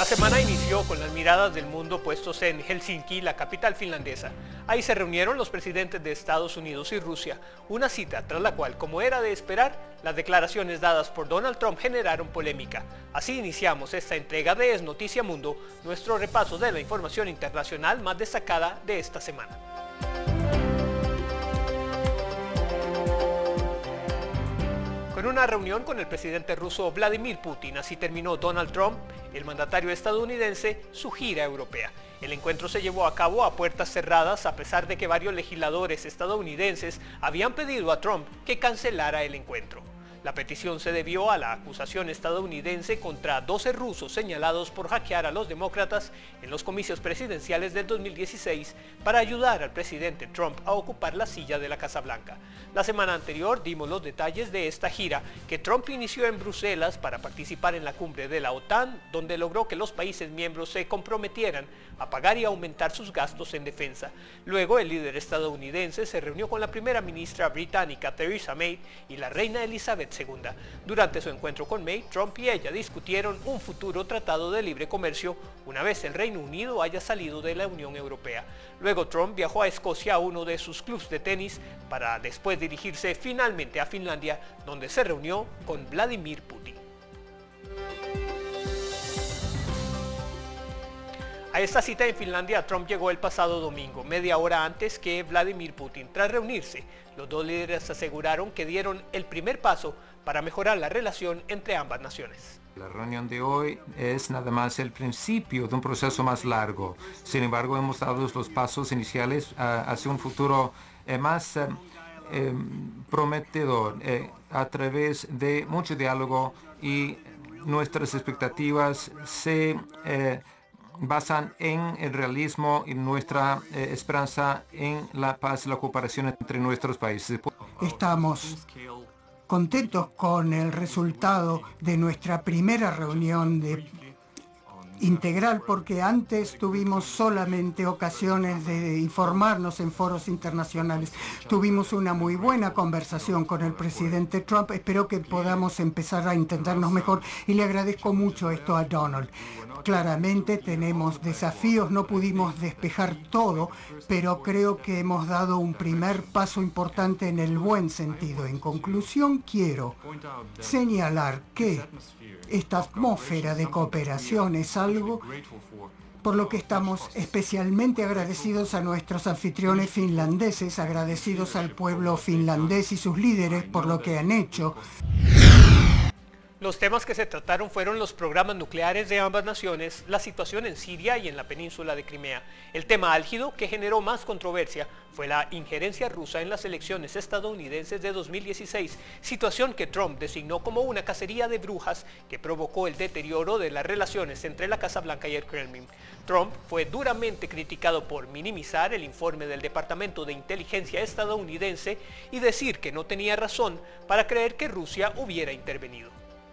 La semana inició con las miradas del mundo puestos en Helsinki, la capital finlandesa. Ahí se reunieron los presidentes de Estados Unidos y Rusia, una cita tras la cual, como era de esperar, las declaraciones dadas por Donald Trump generaron polémica. Así iniciamos esta entrega de Es Noticia Mundo, nuestro repaso de la información internacional más destacada de esta semana. Con una reunión con el presidente ruso Vladimir Putin, así terminó Donald Trump, el mandatario estadounidense, su gira europea. El encuentro se llevó a cabo a puertas cerradas a pesar de que varios legisladores estadounidenses habían pedido a Trump que cancelara el encuentro. La petición se debió a la acusación estadounidense contra 12 rusos señalados por hackear a los demócratas en los comicios presidenciales del 2016 para ayudar al presidente Trump a ocupar la silla de la Casa Blanca. La semana anterior dimos los detalles de esta gira que Trump inició en Bruselas para participar en la cumbre de la OTAN, donde logró que los países miembros se comprometieran a pagar y aumentar sus gastos en defensa. Luego el líder estadounidense se reunió con la primera ministra británica Theresa May y la reina Elizabeth II. Durante su encuentro con May, Trump y ella discutieron un futuro tratado de libre comercio una vez el Reino Unido haya salido de la Unión Europea. Luego Trump viajó a Escocia a uno de sus clubes de tenis para después dirigirse finalmente a Finlandia, donde se reunió con Vladimir Putin. A esta cita en Finlandia, Trump llegó el pasado domingo, media hora antes que Vladimir Putin. Tras reunirse, los dos líderes aseguraron que dieron el primer paso para mejorar la relación entre ambas naciones. La reunión de hoy es nada más el principio de un proceso más largo. Sin embargo, hemos dado los pasos iniciales hacia un futuro más prometedor a través de mucho diálogo, y nuestras expectativas se basan en el realismo y nuestra esperanza en la paz y la cooperación entre nuestros países. Estamos contentos con el resultado de nuestra primera reunión integral, porque antes tuvimos solamente ocasiones de informarnos en foros internacionales. Tuvimos una muy buena conversación con el presidente Trump. Espero que podamos empezar a entendernos mejor y le agradezco mucho esto a Donald. Claramente tenemos desafíos, no pudimos despejar todo, pero creo que hemos dado un primer paso importante en el buen sentido. En conclusión, quiero señalar que esta atmósfera de cooperación es algo por lo que estamos especialmente agradecidos a nuestros anfitriones finlandeses, agradecidos al pueblo finlandés y sus líderes por lo que han hecho. Los temas que se trataron fueron los programas nucleares de ambas naciones, la situación en Siria y en la península de Crimea. El tema álgido que generó más controversia fue la injerencia rusa en las elecciones estadounidenses de 2016, situación que Trump designó como una cacería de brujas que provocó el deterioro de las relaciones entre la Casa Blanca y el Kremlin. Trump fue duramente criticado por minimizar el informe del Departamento de Inteligencia estadounidense y decir que no tenía razón para creer que Rusia hubiera intervenido.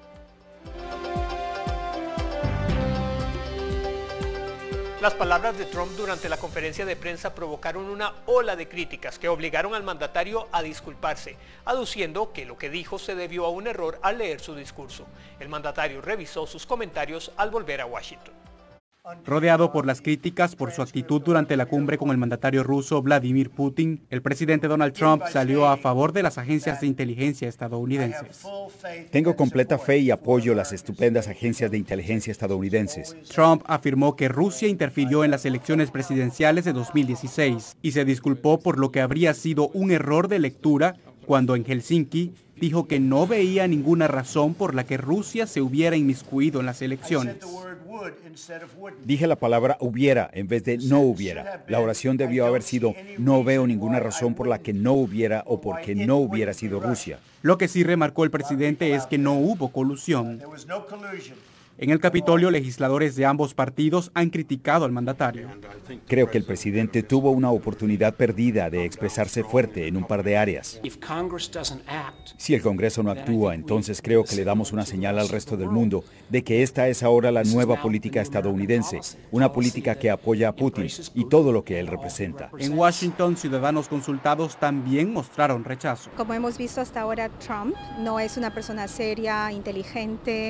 Las palabras de Trump durante la conferencia de prensa provocaron una ola de críticas que obligaron al mandatario a disculparse, aduciendo que lo que dijo se debió a un error al leer su discurso. El mandatario revisó sus comentarios al volver a Washington. Rodeado por las críticas por su actitud durante la cumbre con el mandatario ruso Vladimir Putin, el presidente Donald Trump salió a favor de las agencias de inteligencia estadounidenses. Tengo completa fe y apoyo a las estupendas agencias de inteligencia estadounidenses. Trump afirmó que Rusia interfirió en las elecciones presidenciales de 2016 y se disculpó por lo que habría sido un error de lectura cuando en Helsinki dijo que no veía ninguna razón por la que Rusia se hubiera inmiscuido en las elecciones. Dije la palabra hubiera en vez de no hubiera. La oración debió haber sido no veo ninguna razón por la que no hubiera o porque no hubiera sido Rusia. Lo que sí remarcó el presidente es que no hubo colusión. En el Capitolio, legisladores de ambos partidos han criticado al mandatario. Creo que el presidente tuvo una oportunidad perdida de expresarse fuerte en un par de áreas. Si el Congreso no actúa, entonces creo que le damos una señal al resto del mundo de que esta es ahora la nueva política estadounidense, una política que apoya a Putin y todo lo que él representa. En Washington, ciudadanos consultados también mostraron rechazo. Como hemos visto hasta ahora, Trump no es una persona seria, inteligente,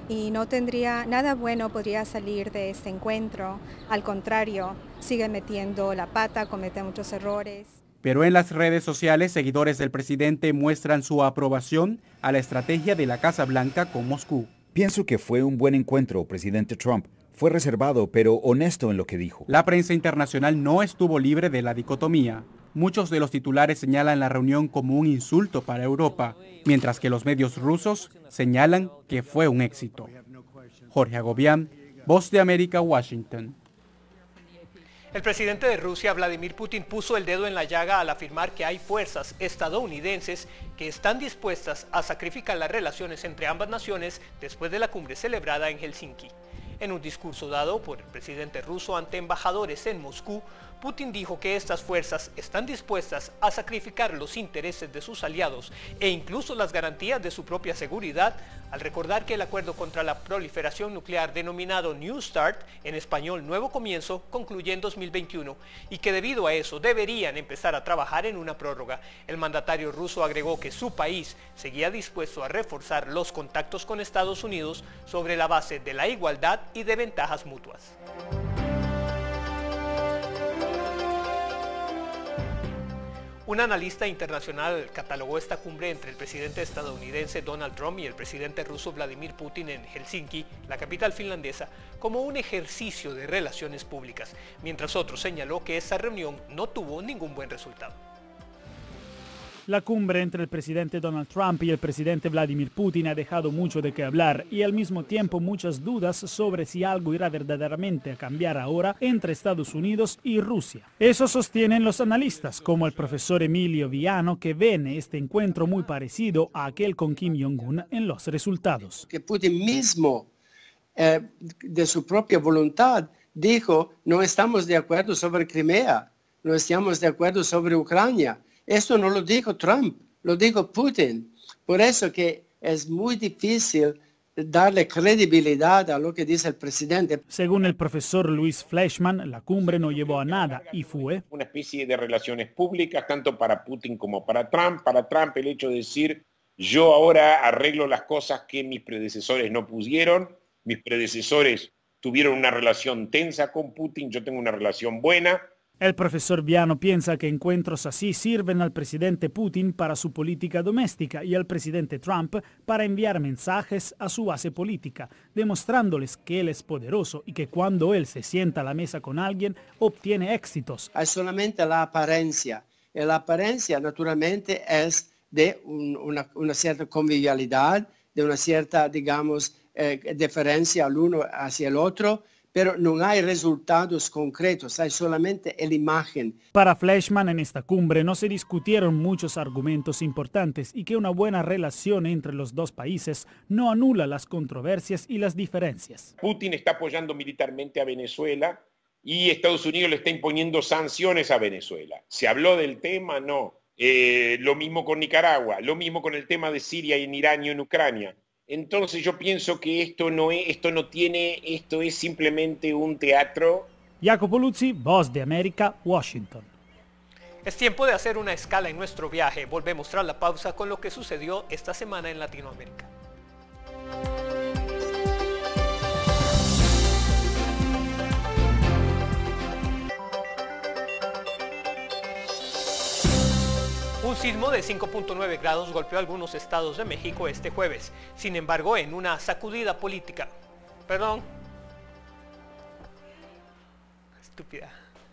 y no tendría nada bueno podría salir de este encuentro. Al contrario, sigue metiendo la pata, comete muchos errores. Pero en las redes sociales, seguidores del presidente muestran su aprobación a la estrategia de la Casa Blanca con Moscú. Pienso que fue un buen encuentro, presidente Trump. Fue reservado, pero honesto en lo que dijo. La prensa internacional no estuvo libre de la dicotomía. Muchos de los titulares señalan la reunión como un insulto para Europa, mientras que los medios rusos señalan que fue un éxito. Jorge Agobián, Voz de América, Washington. El presidente de Rusia, Vladimir Putin, puso el dedo en la llaga al afirmar que hay fuerzas estadounidenses que están dispuestas a sacrificar las relaciones entre ambas naciones después de la cumbre celebrada en Helsinki. En un discurso dado por el presidente ruso ante embajadores en Moscú, Putin dijo que estas fuerzas están dispuestas a sacrificar los intereses de sus aliados e incluso las garantías de su propia seguridad, al recordar que el acuerdo contra la proliferación nuclear denominado New START, en español Nuevo Comienzo, concluye en 2021 y que debido a eso deberían empezar a trabajar en una prórroga. El mandatario ruso agregó que su país seguía dispuesto a reforzar los contactos con Estados Unidos sobre la base de la igualdad y de ventajas mutuas. Un analista internacional catalogó esta cumbre entre el presidente estadounidense Donald Trump y el presidente ruso Vladimir Putin en Helsinki, la capital finlandesa, como un ejercicio de relaciones públicas, mientras otro señaló que esta reunión no tuvo ningún buen resultado. La cumbre entre el presidente Donald Trump y el presidente Vladimir Putin ha dejado mucho de qué hablar y al mismo tiempo muchas dudas sobre si algo irá verdaderamente a cambiar ahora entre Estados Unidos y Rusia. Eso sostienen los analistas, como el profesor Emilio Viano, que ven este encuentro muy parecido a aquel con Kim Jong-un en los resultados. Que Putin mismo, de su propia voluntad, dijo: no estamos de acuerdo sobre Crimea, no estamos de acuerdo sobre Ucrania. Esto no lo dijo Trump, lo dijo Putin. Por eso que es muy difícil darle credibilidad a lo que dice el presidente. Según el profesor Luis Fleischmann, la cumbre no llevó a nada y fue una especie de relaciones públicas, tanto para Putin como para Trump. Para Trump el hecho de decir: yo ahora arreglo las cosas que mis predecesores no pudieron. Mis predecesores tuvieron una relación tensa con Putin, yo tengo una relación buena. El profesor Viano piensa que encuentros así sirven al presidente Putin para su política doméstica y al presidente Trump para enviar mensajes a su base política, demostrándoles que él es poderoso y que cuando él se sienta a la mesa con alguien, obtiene éxitos. Hay solamente la apariencia, y la apariencia naturalmente es de una cierta convivialidad, de una cierta, digamos, deferencia al uno hacia el otro, pero no hay resultados concretos, hay solamente la imagen. Para Fleischmann, en esta cumbre no se discutieron muchos argumentos importantes y que una buena relación entre los dos países no anula las controversias y las diferencias. Putin está apoyando militarmente a Venezuela y Estados Unidos le está imponiendo sanciones a Venezuela. ¿Se habló del tema? No. Lo mismo con Nicaragua, lo mismo con el tema de Siria y en Irán y en Ucrania. Entonces yo pienso que esto es simplemente un teatro. Jacopo Luzzi, Voz de América, Washington. Es tiempo de hacer una escala en nuestro viaje. Volvemos tras la pausa con lo que sucedió esta semana en Latinoamérica. Un sismo de 5.9 grados golpeó algunos estados de México este jueves. Sin embargo, en una sacudida política... Perdón. Estúpida.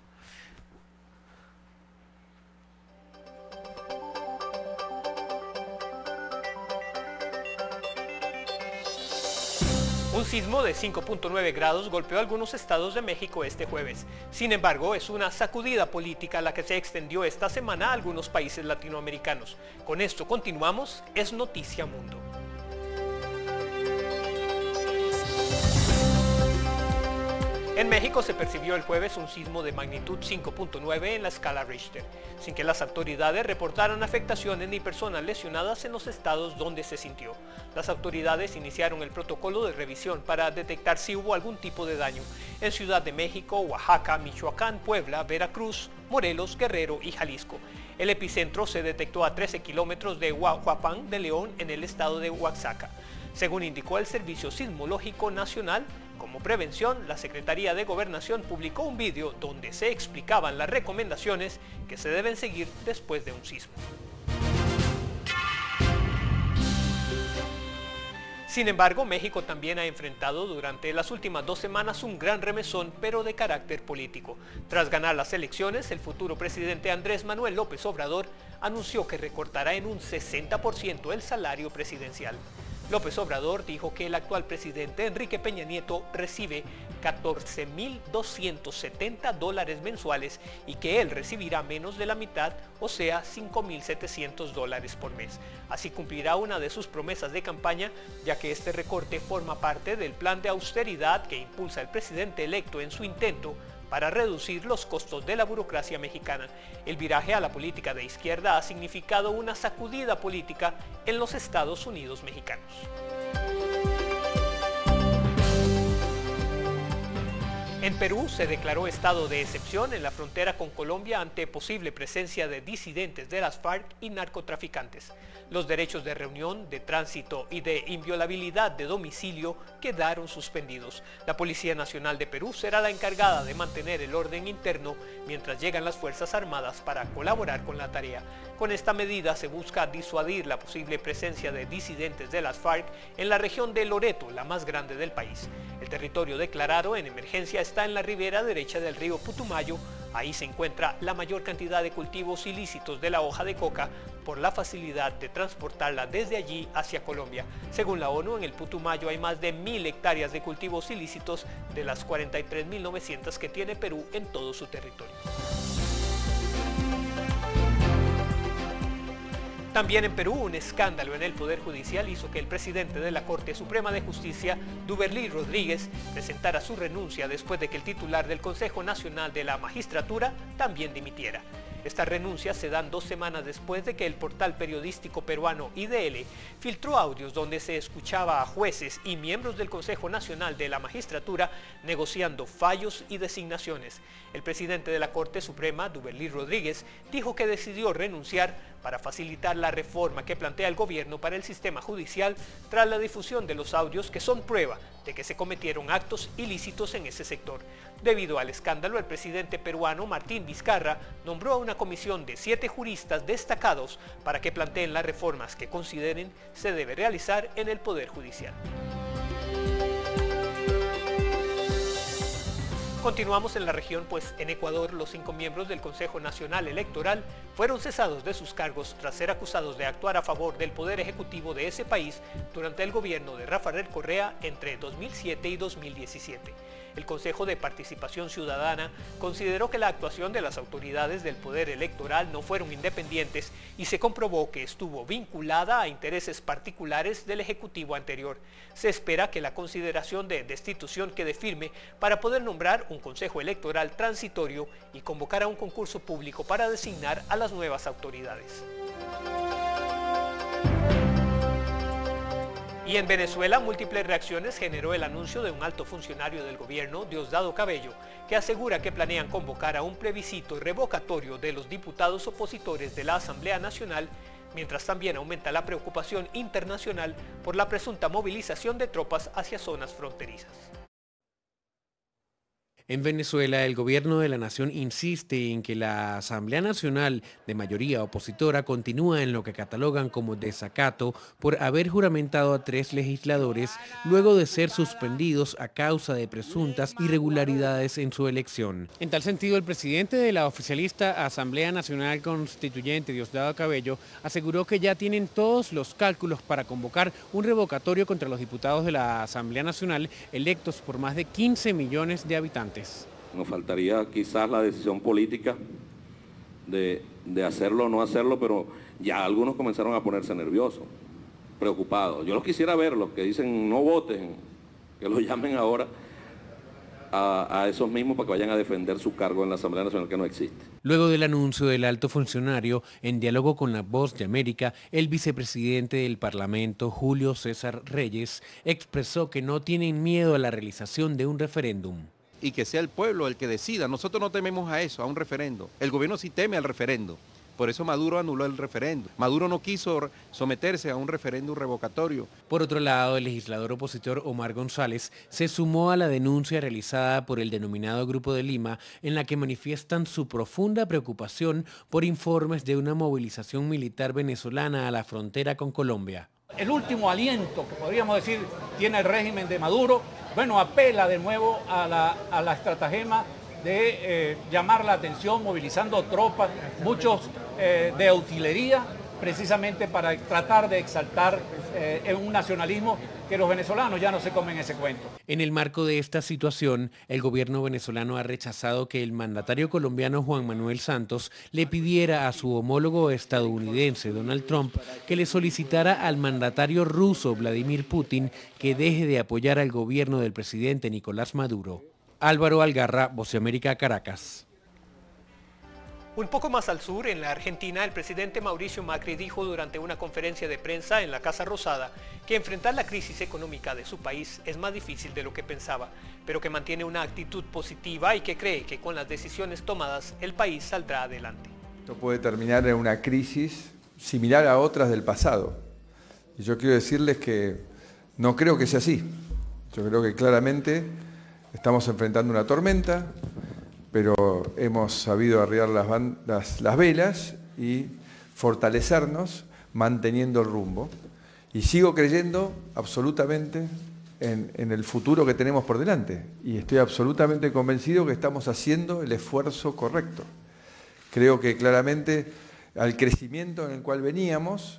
Un sismo de 5.9 grados golpeó algunos estados de México este jueves. Sin embargo, es una sacudida política la que se extendió esta semana a algunos países latinoamericanos. Con esto continuamos, es Noticia Mundo. En México se percibió el jueves un sismo de magnitud 5.9 en la escala Richter, sin que las autoridades reportaran afectaciones ni personas lesionadas en los estados donde se sintió. Las autoridades iniciaron el protocolo de revisión para detectar si hubo algún tipo de daño en Ciudad de México, Oaxaca, Michoacán, Puebla, Veracruz, Morelos, Guerrero y Jalisco. El epicentro se detectó a 13 kilómetros de Huajuapan de León en el estado de Oaxaca. Según indicó el Servicio Sismológico Nacional, como prevención, la Secretaría de Gobernación publicó un vídeo donde se explicaban las recomendaciones que se deben seguir después de un sismo. Sin embargo, México también ha enfrentado durante las últimas 2 semanas un gran remesón, pero de carácter político. Tras ganar las elecciones, el futuro presidente Andrés Manuel López Obrador anunció que recortará en un 60% el salario presidencial. López Obrador dijo que el actual presidente Enrique Peña Nieto recibe $14,270 mensuales y que él recibirá menos de la mitad, o sea, $5,700 por mes. Así cumplirá una de sus promesas de campaña, ya que este recorte forma parte del plan de austeridad que impulsa el presidente electo en su intento para reducir los costos de la burocracia mexicana. El viraje a la política de izquierda ha significado una sacudida política en los Estados Unidos mexicanos. En Perú se declaró estado de excepción en la frontera con Colombia ante posible presencia de disidentes de las FARC y narcotraficantes. Los derechos de reunión, de tránsito y de inviolabilidad de domicilio quedaron suspendidos. La Policía Nacional de Perú será la encargada de mantener el orden interno mientras llegan las Fuerzas Armadas para colaborar con la tarea. Con esta medida se busca disuadir la posible presencia de disidentes de las FARC en la región de Loreto, la más grande del país. El territorio declarado en emergencia está en la ribera derecha del río Putumayo. Ahí se encuentra la mayor cantidad de cultivos ilícitos de la hoja de coca por la facilidad de transportarla desde allí hacia Colombia. Según la ONU, en el Putumayo hay más de 1.000 hectáreas de cultivos ilícitos de las 43.900 que tiene Perú en todo su territorio. También en Perú, un escándalo en el Poder Judicial hizo que el presidente de la Corte Suprema de Justicia, Duberlí Rodríguez, presentara su renuncia después de que el titular del Consejo Nacional de la Magistratura también dimitiera. Estas renuncias se dan 2 semanas después de que el portal periodístico peruano IDL filtró audios donde se escuchaba a jueces y miembros del Consejo Nacional de la Magistratura negociando fallos y designaciones. El presidente de la Corte Suprema, Duberlí Rodríguez, dijo que decidió renunciar para facilitar la reforma que plantea el gobierno para el sistema judicial tras la difusión de los audios que son prueba de que se cometieron actos ilícitos en ese sector. Debido al escándalo, el presidente peruano Martín Vizcarra nombró a una comisión de 7 juristas destacados para que planteen las reformas que consideren se debe realizar en el Poder Judicial. Continuamos en la región, pues en Ecuador los 5 miembros del Consejo Nacional Electoral fueron cesados de sus cargos tras ser acusados de actuar a favor del poder ejecutivo de ese país durante el gobierno de Rafael Correa entre 2007 y 2017. El Consejo de Participación Ciudadana consideró que la actuación de las autoridades del poder electoral no fueron independientes y se comprobó que estuvo vinculada a intereses particulares del Ejecutivo anterior. Se espera que la consideración de destitución quede firme para poder nombrar un Consejo Electoral transitorio y convocar a un concurso público para designar a las nuevas autoridades. Y en Venezuela, múltiples reacciones generó el anuncio de un alto funcionario del gobierno, Diosdado Cabello, que asegura que planean convocar a un plebiscito revocatorio de los diputados opositores de la Asamblea Nacional, mientras también aumenta la preocupación internacional por la presunta movilización de tropas hacia zonas fronterizas. En Venezuela, el gobierno de la nación insiste en que la Asamblea Nacional de mayoría opositora continúa en lo que catalogan como desacato por haber juramentado a 3 legisladores luego de ser suspendidos a causa de presuntas irregularidades en su elección. En tal sentido, el presidente de la oficialista Asamblea Nacional Constituyente, Diosdado Cabello, aseguró que ya tienen todos los cálculos para convocar un revocatorio contra los diputados de la Asamblea Nacional electos por más de 15 millones de habitantes. Nos faltaría quizás la decisión política de hacerlo o no hacerlo, pero ya algunos comenzaron a ponerse nerviosos, preocupados. Yo los quisiera ver, los que dicen no voten, que los llamen ahora a esos mismos para que vayan a defender su cargo en la Asamblea Nacional que no existe. Luego del anuncio del alto funcionario, en diálogo con La Voz de América, el vicepresidente del Parlamento, Julio César Reyes, expresó que no tienen miedo a la realización de un referéndum. Y que sea el pueblo el que decida. Nosotros no tememos a eso, a un referendo. El gobierno sí teme al referendo. Por eso Maduro anuló el referéndum. Maduro no quiso someterse a un referéndum revocatorio. Por otro lado, el legislador opositor Omar González se sumó a la denuncia realizada por el denominado Grupo de Lima, en la que manifiestan su profunda preocupación por informes de una movilización militar venezolana a la frontera con Colombia. El último aliento que podríamos decir tiene el régimen de Maduro, bueno, apela de nuevo a la estratagema de llamar la atención, movilizando tropas, muchos de utilería, precisamente para tratar de exaltar un nacionalismo que los venezolanos ya no se comen ese cuento. En el marco de esta situación, el gobierno venezolano ha rechazado que el mandatario colombiano Juan Manuel Santos le pidiera a su homólogo estadounidense Donald Trump que le solicitara al mandatario ruso Vladimir Putin que deje de apoyar al gobierno del presidente Nicolás Maduro. Álvaro Algarra, Voz de América, Caracas. Un poco más al sur, en la Argentina, el presidente Mauricio Macri dijo durante una conferencia de prensa en la Casa Rosada que enfrentar la crisis económica de su país es más difícil de lo que pensaba, pero que mantiene una actitud positiva y que cree que con las decisiones tomadas el país saldrá adelante. Esto puede terminar en una crisis similar a otras del pasado. Y yo quiero decirles que no creo que sea así. Yo creo que claramente estamos enfrentando una tormenta, pero hemos sabido arriar las velas y fortalecernos manteniendo el rumbo. Y sigo creyendo absolutamente en el futuro que tenemos por delante. Y estoy absolutamente convencido que estamos haciendo el esfuerzo correcto. Creo que claramente al crecimiento en el cual veníamos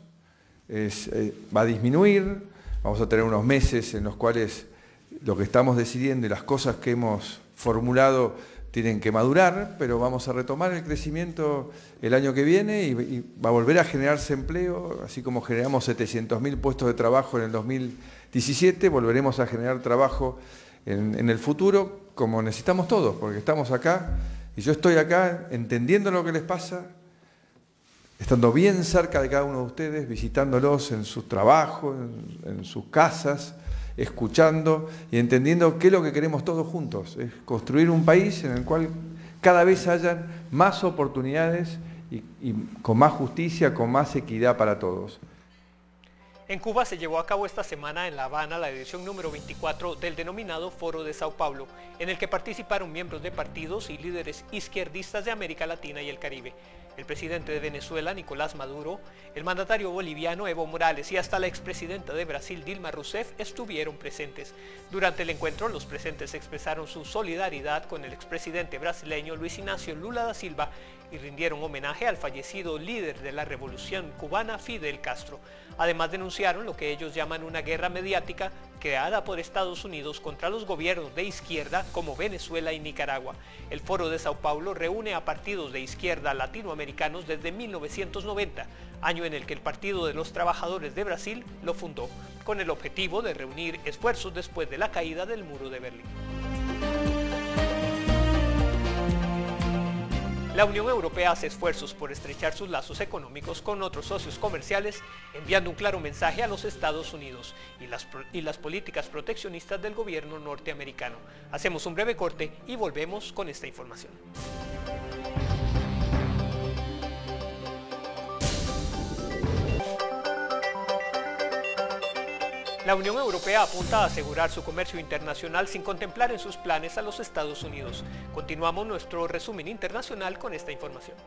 va a disminuir. Vamos a tener unos meses en los cuales lo que estamos decidiendo y las cosas que hemos formulado tienen que madurar, pero vamos a retomar el crecimiento el año que viene y va a volver a generarse empleo, así como generamos 700.000 puestos de trabajo en el 2017, volveremos a generar trabajo en el futuro, como necesitamos todos, porque estamos acá, y yo estoy acá entendiendo lo que les pasa, estando bien cerca de cada uno de ustedes, visitándolos en sus trabajos, en sus casas, escuchando y entendiendo qué es lo que queremos todos juntos, es construir un país en el cual cada vez hayan más oportunidades y con más justicia, con más equidad para todos. En Cuba se llevó a cabo esta semana en La Habana la edición número 24 del denominado Foro de Sao Paulo, en el que participaron miembros de partidos y líderes izquierdistas de América Latina y el Caribe. El presidente de Venezuela, Nicolás Maduro, el mandatario boliviano Evo Morales y hasta la expresidenta de Brasil, Dilma Rousseff, estuvieron presentes. Durante el encuentro, los presentes expresaron su solidaridad con el expresidente brasileño Luis Ignacio Lula da Silva y rindieron homenaje al fallecido líder de la revolución cubana, Fidel Castro. Además denunciaron lo que ellos llaman una guerra mediática creada por Estados Unidos contra los gobiernos de izquierda como Venezuela y Nicaragua. El Foro de Sao Paulo reúne a partidos de izquierda latinoamericanos desde 1990, año en el que el Partido de los Trabajadores de Brasil lo fundó, con el objetivo de reunir esfuerzos después de la caída del muro de Berlín. La Unión Europea hace esfuerzos por estrechar sus lazos económicos con otros socios comerciales, enviando un claro mensaje a los Estados Unidos y las políticas proteccionistas del gobierno norteamericano. Hacemos un breve corte y volvemos con esta información. La Unión Europea apunta a asegurar su comercio internacional sin contemplar en sus planes a los Estados Unidos. Continuamos nuestro resumen internacional con esta información.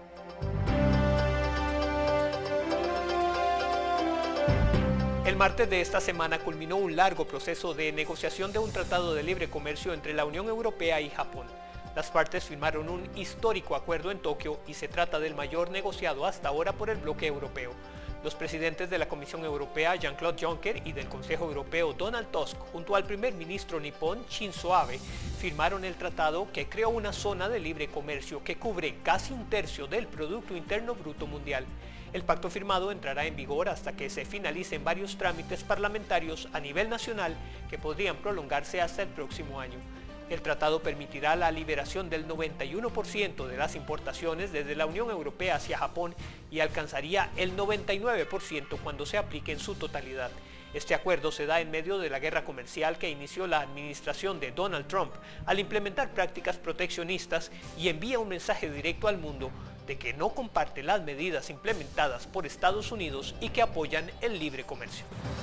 El martes de esta semana culminó un largo proceso de negociación de un tratado de libre comercio entre la Unión Europea y Japón. Las partes firmaron un histórico acuerdo en Tokio y se trata del mayor negociado hasta ahora por el bloque europeo. Los presidentes de la Comisión Europea, Jean-Claude Juncker, y del Consejo Europeo, Donald Tusk, junto al primer ministro nipón, Shinzo Abe, firmaron el tratado que creó una zona de libre comercio que cubre casi un tercio del Producto Interno Bruto Mundial. El pacto firmado entrará en vigor hasta que se finalicen varios trámites parlamentarios a nivel nacional que podrían prolongarse hasta el próximo año. El tratado permitirá la liberación del 91% de las importaciones desde la Unión Europea hacia Japón y alcanzaría el 99% cuando se aplique en su totalidad. Este acuerdo se da en medio de la guerra comercial que inició la administración de Donald Trump al implementar prácticas proteccionistas y envía un mensaje directo al mundo de que no comparte las medidas implementadas por Estados Unidos y que apoyan el libre comercio.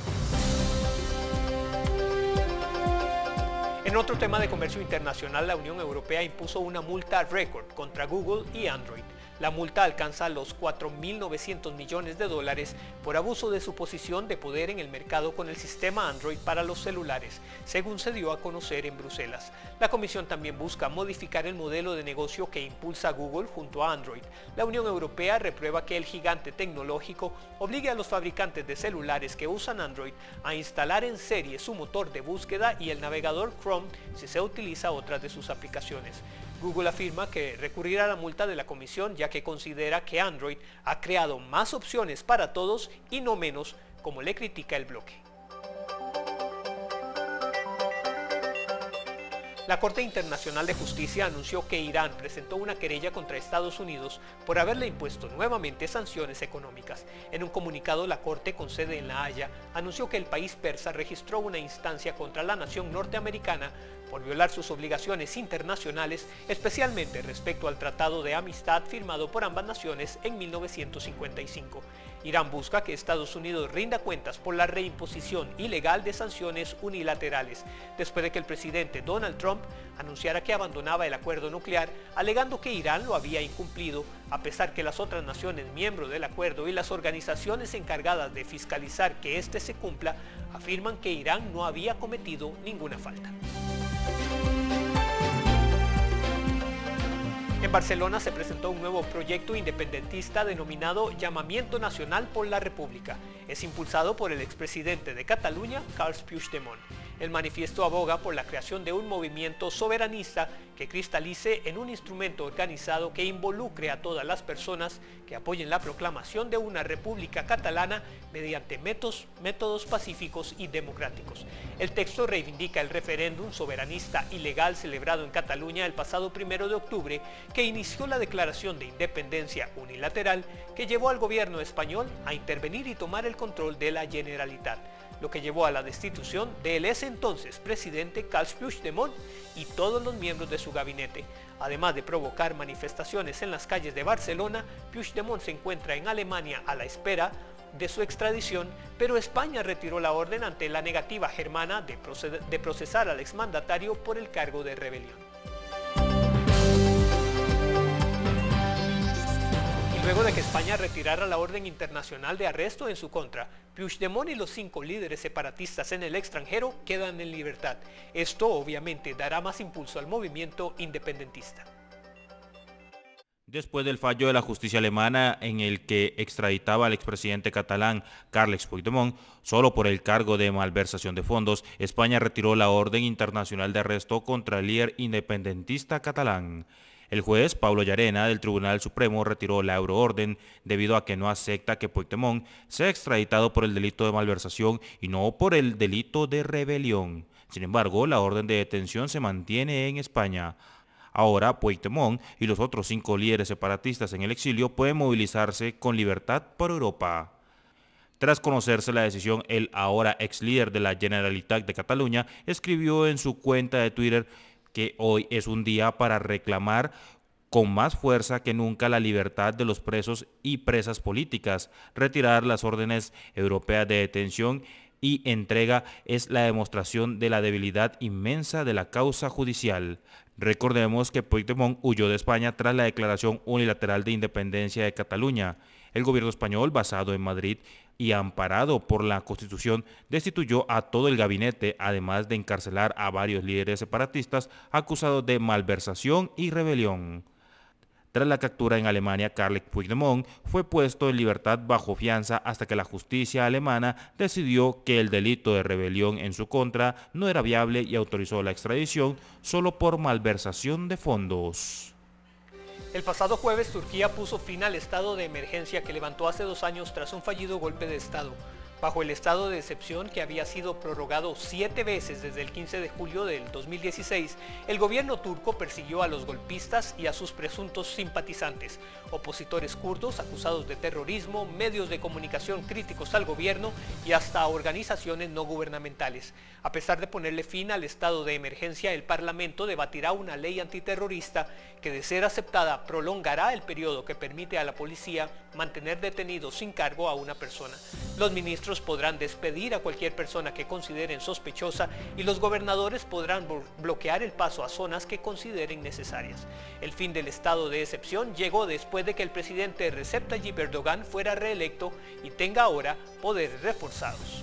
En otro tema de comercio internacional, la Unión Europea impuso una multa récord contra Google y Android. La multa alcanza los 4.900 millones de dólares por abuso de su posición de poder en el mercado con el sistema Android para los celulares, según se dio a conocer en Bruselas. La Comisión también busca modificar el modelo de negocio que impulsa Google junto a Android. La Unión Europea reprueba que el gigante tecnológico obligue a los fabricantes de celulares que usan Android a instalar en serie su motor de búsqueda y el navegador Chrome si se utiliza otras de sus aplicaciones. Google afirma que recurrirá a la multa de la Comisión ya que considera que Android ha creado más opciones para todos y no menos, como le critica el bloque. La Corte Internacional de Justicia anunció que Irán presentó una querella contra Estados Unidos por haberle impuesto nuevamente sanciones económicas. En un comunicado, la Corte, con sede en La Haya, anunció que el país persa registró una instancia contra la nación norteamericana por violar sus obligaciones internacionales, especialmente respecto al Tratado de Amistad firmado por ambas naciones en 1955. Irán busca que Estados Unidos rinda cuentas por la reimposición ilegal de sanciones unilaterales, después de que el presidente Donald Trump anunciara que abandonaba el acuerdo nuclear, alegando que Irán lo había incumplido, a pesar que las otras naciones miembros del acuerdo y las organizaciones encargadas de fiscalizar que éste se cumpla afirman que Irán no había cometido ninguna falta. En Barcelona se presentó un nuevo proyecto independentista denominado Llamamiento Nacional por la República. Es impulsado por el expresidente de Cataluña, Carles Puigdemont. El manifiesto aboga por la creación de un movimiento soberanista que cristalice en un instrumento organizado que involucre a todas las personas que apoyen la proclamación de una república catalana mediante métodos pacíficos y democráticos. El texto reivindica el referéndum soberanista ilegal celebrado en Cataluña el pasado 1 de octubre, que inició la declaración de independencia unilateral que llevó al gobierno español a intervenir y tomar el control de la Generalitat, lo que llevó a la destitución del ese entonces presidente Carles Puigdemont y todos los miembros de su gabinete. Además de provocar manifestaciones en las calles de Barcelona, Puigdemont se encuentra en Alemania a la espera de su extradición, pero España retiró la orden ante la negativa germana de procesar al exmandatario por el cargo de rebelión. Luego de que España retirara la orden internacional de arresto en su contra, Puigdemont y los 5 líderes separatistas en el extranjero quedan en libertad. Esto obviamente dará más impulso al movimiento independentista. Después del fallo de la justicia alemana en el que extraditaba al expresidente catalán Carles Puigdemont solo por el cargo de malversación de fondos, España retiró la orden internacional de arresto contra el líder independentista catalán. El juez Pablo Llarena del Tribunal Supremo retiró la euroorden debido a que no acepta que Puigdemont sea extraditado por el delito de malversación y no por el delito de rebelión. Sin embargo, la orden de detención se mantiene en España. Ahora, Puigdemont y los otros 5 líderes separatistas en el exilio pueden movilizarse con libertad por Europa. Tras conocerse la decisión, el ahora ex líder de la Generalitat de Cataluña escribió en su cuenta de Twitter que hoy es un día para reclamar con más fuerza que nunca la libertad de los presos y presas políticas. Retirar las órdenes europeas de detención y entrega es la demostración de la debilidad inmensa de la causa judicial. Recordemos que Puigdemont huyó de España tras la declaración unilateral de independencia de Cataluña. El gobierno español, basado en Madrid y amparado por la Constitución, destituyó a todo el gabinete, además de encarcelar a varios líderes separatistas acusados de malversación y rebelión. Tras la captura en Alemania, Carles Puigdemont fue puesto en libertad bajo fianza hasta que la justicia alemana decidió que el delito de rebelión en su contra no era viable y autorizó la extradición solo por malversación de fondos. El pasado jueves, Turquía puso fin al estado de emergencia que levantó hace 2 años tras un fallido golpe de Estado. Bajo el estado de excepción que había sido prorrogado 7 veces desde el 15 de julio del 2016, el gobierno turco persiguió a los golpistas y a sus presuntos simpatizantes, opositores kurdos acusados de terrorismo, medios de comunicación críticos al gobierno y hasta organizaciones no gubernamentales. A pesar de ponerle fin al estado de emergencia, el Parlamento debatirá una ley antiterrorista que, de ser aceptada, prolongará el periodo que permite a la policía mantener detenido sin cargo a una persona. Los ministros podrán despedir a cualquier persona que consideren sospechosa y los gobernadores podrán bloquear el paso a zonas que consideren necesarias. El fin del estado de excepción llegó después de que el presidente Recep Tayyip Erdogan fuera reelecto y tenga ahora poderes reforzados.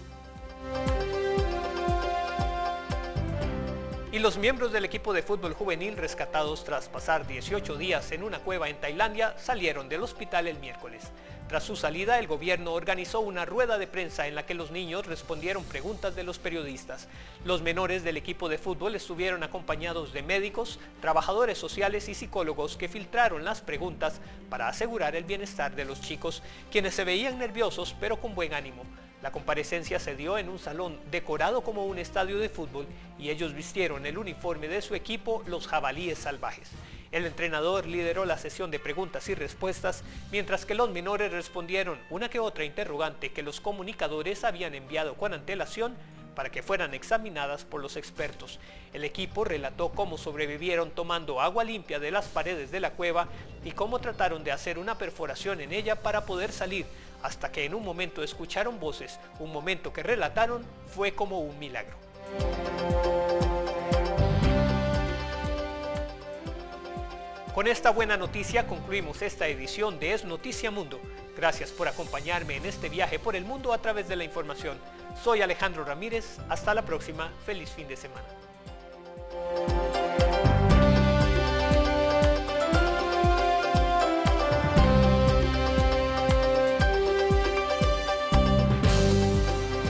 Y los miembros del equipo de fútbol juvenil rescatados tras pasar 18 días en una cueva en Tailandia salieron del hospital el miércoles. Tras su salida, el gobierno organizó una rueda de prensa en la que los niños respondieron preguntas de los periodistas. Los menores del equipo de fútbol estuvieron acompañados de médicos, trabajadores sociales y psicólogos que filtraron las preguntas para asegurar el bienestar de los chicos, quienes se veían nerviosos pero con buen ánimo. La comparecencia se dio en un salón decorado como un estadio de fútbol y ellos vistieron el uniforme de su equipo, los jabalíes salvajes. El entrenador lideró la sesión de preguntas y respuestas, mientras que los menores respondieron una que otra interrogante que los comunicadores habían enviado con antelación para que fueran examinadas por los expertos. El equipo relató cómo sobrevivieron tomando agua limpia de las paredes de la cueva y cómo trataron de hacer una perforación en ella para poder salir, hasta que en un momento escucharon voces, un momento que relataron fue como un milagro. Con esta buena noticia concluimos esta edición de Es Noticia Mundo. Gracias por acompañarme en este viaje por el mundo a través de la información. Soy Alejandro Ramírez, hasta la próxima, feliz fin de semana.